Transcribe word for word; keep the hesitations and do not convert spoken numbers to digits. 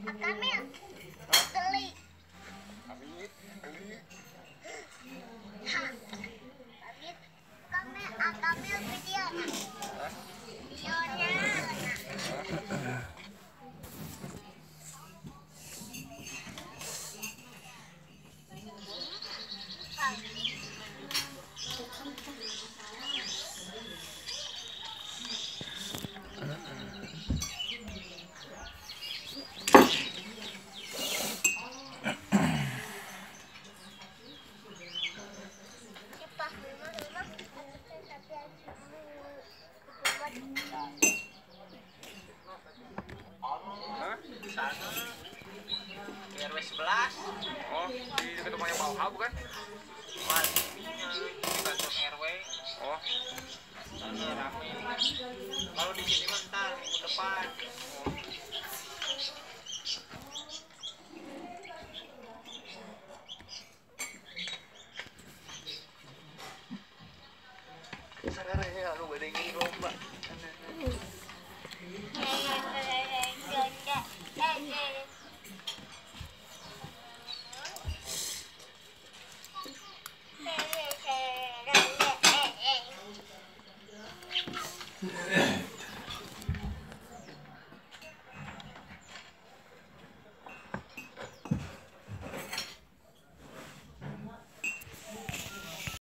Kamil, geli. Amit, geli. Hah. Kamil, Kamil, ah, Kamil videonya. Videonya. Hah? Di sana di R W sebelas. Oh, di dekat rumahnya Pak Oha bukan? Pastinya di kantor R W. Oh, Sana rame. Kalau di sini mah ntar minggu depan. sadar ya, lu badengin lomba.